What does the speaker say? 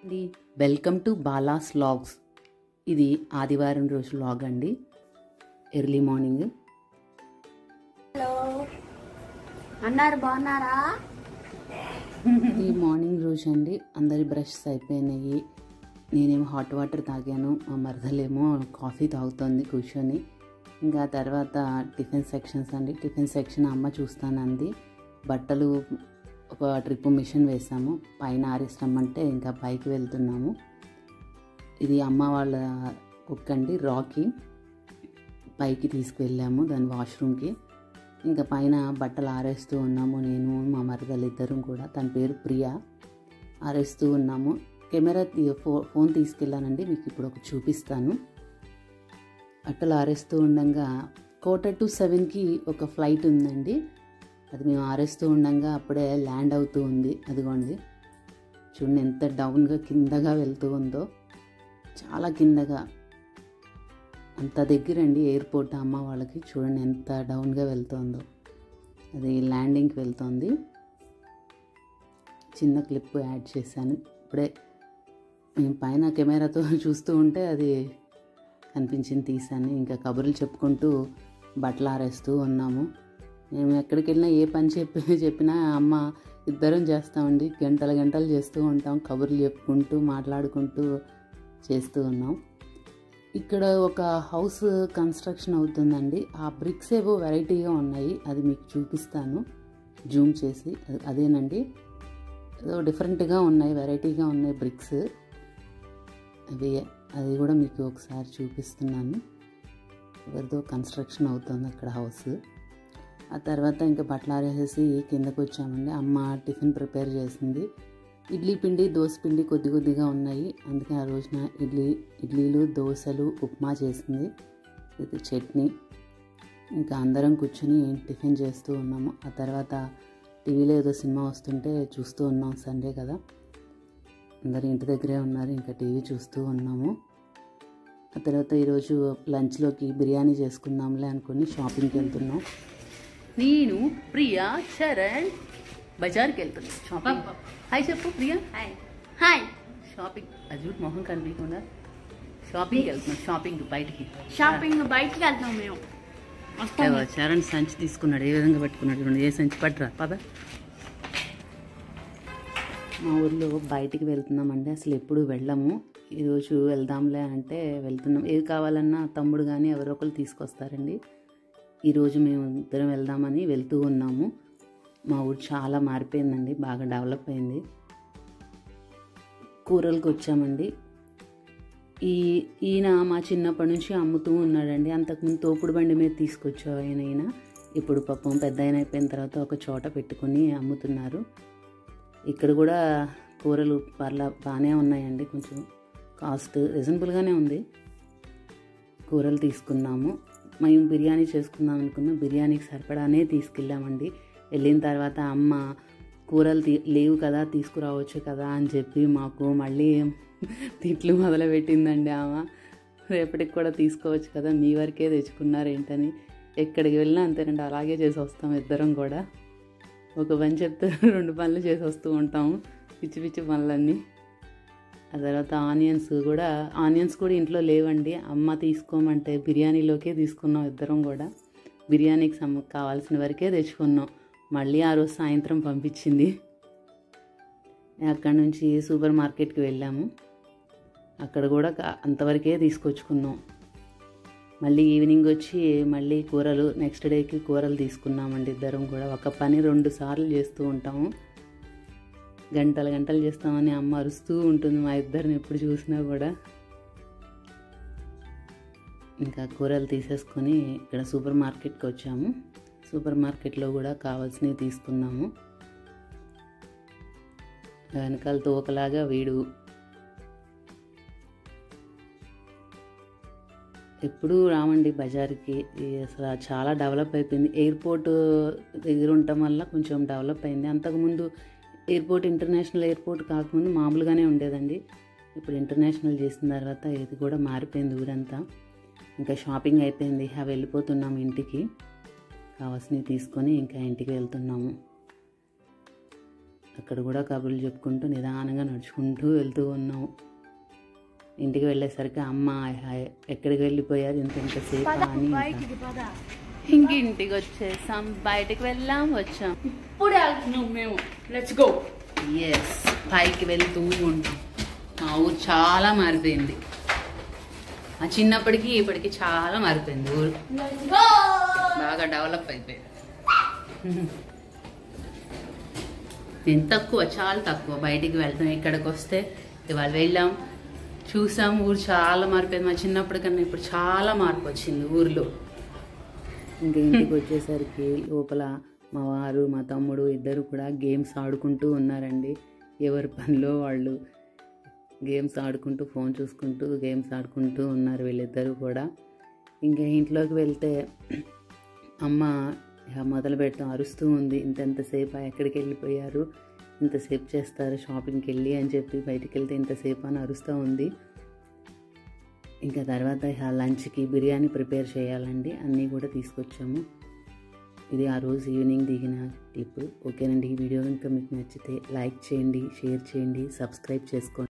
అండి welcome to Bala's vlogs. ఇది ఆదివారం రోజు వ్లాగ్ అండి, ఎర్లీ మార్నింగ్. హలో అన్నారు, బాగున్నారా? ఈ మార్నింగ్ రోజు అండి, అందరి బ్రషెస్ అయిపోయినాయి. నేనేమో హాట్ వాటర్ తాగాను, మా మరదలేమో కాఫీ తాగుతుంది కూర్చొని. ఇంకా తర్వాత టిఫిన్ సెక్షన్స్ అండి. టిఫిన్ సెక్షన్ అమ్మ చూస్తానంది. బట్టలు ఒక ట్రిప్ మిషన్ వేసాము, పైన ఆరేస్తామంటే ఇంకా పైకి వెళ్తున్నాము. ఇది అమ్మ వాళ్ళ కుక్ అండి, రాకీ. పైకి తీసుకువెళ్ళాము దాని వాష్రూమ్కి. ఇంకా పైన బట్టలు ఆరేస్తూ ఉన్నాము, నేను మా మరదలు ఇద్దరం కూడా. తన పేరు ప్రియా. ఆరేస్తూ ఉన్నాము. కెమెరా ఫోన్ తీసుకెళ్ళానండి, మీకు ఇప్పుడు ఒక చూపిస్తాను. బట్టలు ఆరేస్తూ ఉండగా 6:45కి ఒక ఫ్లైట్ ఉందండి. అది మేము ఆరేస్తూ ఉండగా అప్పుడే ల్యాండ్ అవుతూ ఉంది. అదిగోండి, చూడండి ఎంత డౌన్గా కిందగా వెళ్తూ ఉందో, చాలా కిందగా. అంత దగ్గరండి ఎయిర్పోర్ట్ అమ్మ వాళ్ళకి. చూడండి ఎంత డౌన్గా వెళ్తుందో. అది ల్యాండింగ్కి వెళ్తుంది. చిన్న క్లిప్ యాడ్ చేశాను ఇప్పుడే. మేము పైన కెమెరాతో చూస్తూ ఉంటే అది కనిపించింది, తీసాను. ఇంకా కబుర్లు చెప్పుకుంటూ బట్టలు ఆరేస్తూ ఉన్నాము. మేము ఎక్కడికి వెళ్ళినా ఏ పని చెప్పినా అమ్మ ఇద్దరం చేస్తామండి. గంటలు చేస్తూ ఉంటాం, కబుర్లు చెప్పుకుంటూ మాట్లాడుకుంటూ చేస్తూ ఉన్నాం. ఇక్కడ ఒక హౌస్ కన్స్ట్రక్షన్ అవుతుందండి. ఆ బ్రిక్స్ ఏవో వెరైటీగా ఉన్నాయి, అది మీకు చూపిస్తాను జూమ్ చేసి. అదేనండి, ఏదో డిఫరెంట్గా ఉన్నాయి, వెరైటీగా ఉన్నాయి బ్రిక్స్. అది కూడా మీకు ఒకసారి చూపిస్తున్నాను. ఎవరిదో కన్స్ట్రక్షన్ అవుతుంది అక్కడ హౌస్. ఆ తర్వాత ఇంకా బట్టలు ఆరేసేసి కిందకు వచ్చామండి. అమ్మ టిఫిన్ ప్రిపేర్ చేసింది. ఇడ్లీ పిండి, దోశ పిండి కొద్దిగా ఉన్నాయి. అందుకే ఆ రోజున ఇడ్లీలు, దోశలు, ఉప్మా చేసింది. ఇది చట్నీ. ఇంకా అందరం కూర్చొని టిఫిన్ చేస్తూ ఉన్నాము. ఆ తర్వాత టీవీలో ఏదో సినిమా వస్తుంటే చూస్తూ ఉన్నాం, సండే కదా, అందరూ ఇంటి దగ్గరే ఉన్నారు, ఇంకా టీవీ చూస్తూ ఉన్నాము. ఆ తర్వాత ఈరోజు లంచ్లోకి బిర్యానీ చేసుకుందాంలే అనుకుని షాపింగ్కి వెళ్తున్నాం. నేను, ప్రియా, చరణ్ బజార్కి వెళ్తున్నాం షాపింగ్. హాయ్ చెప్పు ప్రియా. Hi hi. షాపింగ్ అజూట్ మొహం కనిపించకుండా షాపింగ్కి వెళ్తున్నాం. షాపింగ్ బయటికి వెళ్తాం మేము. చరణ్ సంచి తీసుకున్నాడు, ఏ విధంగా పట్టుకున్నాడు. ఏ సంచి పట్టురా పద. మా ఊర్లో బయటికి వెళ్తున్నామండి, అసలు ఎప్పుడు వెళ్ళము. ఈరోజు వెళ్దాంలే అంటే వెళ్తున్నాం. ఏది కావాలన్నా తమ్ముడు కానీ ఎవరో ఒకరు తీసుకొస్తారండి. ఈరోజు మేము ఇద్దరం వెళ్దామని వెళ్తూ ఉన్నాము. మా ఊరు చాలా మారిపోయిందండి, బాగా డెవలప్ అయింది. కూరలకు వచ్చామండి. ఈయన మా చిన్నప్పటి నుంచి అమ్ముతూ ఉన్నాడండి. అంతకుముందు తోపుడు బండి మీద తీసుకొచ్చావు ఆయన. ఇప్పుడు పాపం పెద్ద ఆయన అయిపోయిన తర్వాత ఒక చోట పెట్టుకుని అమ్ముతున్నారు. ఇక్కడ కూడా కూరలు బాగానే ఉన్నాయండి, కొంచెం కాస్ట్ రీజనబుల్గానే ఉంది. కూరలు తీసుకున్నాము. మేము బిర్యానీ చేసుకుందాం అనుకున్నాం. బిర్యానీకి సరిపడానే తీసుకెళ్ళామండి. వెళ్ళిన తర్వాత అమ్మ కూరలు లేవు కదా, తీసుకురావచ్చు కదా అని చెప్పి మాకు మళ్ళీ తిట్లు మొదలుపెట్టిందండి ఆమె. రేపటికి కూడా తీసుకోవచ్చు కదా, మీ వరకే తెచ్చుకున్నారేంటని. ఎక్కడికి వెళ్ళినా అంతేనండి, అలాగే చేసి వస్తాం ఇద్దరం కూడా. ఒక పని చెప్తే 2 పనులు చేసి వస్తూ ఉంటాము, పిచ్చి పిచ్చి పనులన్నీ. ఆ తర్వాత ఆనియన్స్ కూడా ఇంట్లో లేవండి. అమ్మ తీసుకోమంటే బిర్యానీలోకే తీసుకున్నాం ఇద్దరం కూడా. బిర్యానీకి కావాల్సిన వరకే తెచ్చుకున్నాం. మళ్ళీ ఆ రోజు సాయంత్రం పంపించింది. అక్కడి నుంచి సూపర్ మార్కెట్కి వెళ్ళాము. అక్కడ కూడా అంతవరకే తీసుకొచ్చుకున్నాం. మళ్ళీ ఈవినింగ్ వచ్చి మళ్ళీ కూరలు, నెక్స్ట్ డేకి కూరలు తీసుకున్నామండి ఇద్దరం కూడా. ఒక పని 2 సార్లు చేస్తూ ఉంటాము. గంటలు చేస్తామని అమ్మ అరుస్తూ ఉంటుంది మా ఇద్దరిని ఎప్పుడు చూసినా కూడా. ఇంకా కూరలు తీసేసుకొని ఇక్కడ సూపర్ మార్కెట్కి వచ్చాము. సూపర్ మార్కెట్లో కూడా కావాల్సినవి తీసుకున్నాము. వెనకాల తోకలాగా వీడు ఎప్పుడూ రామండి బజార్కి. అసలు చాలా డెవలప్ అయిపోయింది. ఎయిర్పోర్ట్ దగ్గర ఉండటం వల్ల కొంచెం డెవలప్ అయింది. అంతకుముందు ఎయిర్పోర్ట్ ఇంటర్నేషనల్ ఎయిర్పోర్ట్ కాకముందు మామూలుగానే ఉండేదండి. ఇప్పుడు ఇంటర్నేషనల్ చేసిన తర్వాత ఇది కూడా మారిపోయింది ఊరంతా. ఇంకా షాపింగ్ అయిపోయింది, వెళ్ళిపోతున్నాము ఇంటికి. కావాల్సినవి తీసుకొని ఇంకా ఇంటికి వెళ్తున్నాము. అక్కడ కూడా కబుర్లు చెప్పుకుంటూ నిదానంగా నడుచుకుంటూ వెళ్తూ ఉన్నాము. ఇంటికి వెళ్ళేసరికి అమ్మ ఎక్కడికి వెళ్ళిపోయారు ఇంతసేపు అని ఇంక ఇంటికి వచ్చేసాం. బయటకు వెళ్ళాం వచ్చాం. ఇప్పుడే వెళ్తున్నాం మేము. Let's go. ఎస్, పైకి వెళ్తూ ఉంటాం. మా ఊరు చాలా మారిపోయింది. ఆ చిన్నప్పటికి ఇప్పటికి చాలా మారిపోయింది ఊరు. బాగా డెవలప్ అయిపోయింది. నేను తక్కువ, చాలా తక్కువ బయటికి వెళ్తాం. ఇక్కడికి వస్తే ఇవాళ వెళ్ళాం, చూసాం. ఊరు చాలా మారిపోయింది. మా చిన్నప్పటికన్నా ఇప్పుడు చాలా మార్పు వచ్చింది ఊరిలో. ఇంకా ఇంటికి వచ్చేసరికి లోపల మా వారు మా తమ్ముడు ఇద్దరు కూడా గేమ్స్ ఆడుకుంటూ ఉన్నారండి. ఎవరి పనిలో వాళ్ళు గేమ్స్ ఆడుకుంటూ, ఫోన్ చూసుకుంటూ గేమ్స్ ఆడుకుంటూ ఉన్నారు వీళ్ళిద్దరూ కూడా. ఇంకా ఇంట్లోకి వెళ్తే అమ్మ మొదలు పెడతాం అరుస్తూ ఉంది. ఇంతసేపు ఎక్కడికి వెళ్ళిపోయారు, ఇంతసేపు చేస్తారు షాపింగ్కి వెళ్ళి అని చెప్పి, బయటికి వెళ్తే ఇంతసేపు అని అరుస్తూ ఉంది. ఇంకా తర్వాత లంచ్కి బిర్యానీ ప్రిపేర్ చేయాలండి. అన్నీ కూడా తీసుకొచ్చాము. ఇది ఆ రోజు ఈవినింగ్ దిగిన క్లిప్. ఓకేనండి, ఈ వీడియో కనుక మీకు నచ్చితే లైక్ చేయండి, షేర్ చేయండి, సబ్స్క్రైబ్ చేసుకోండి.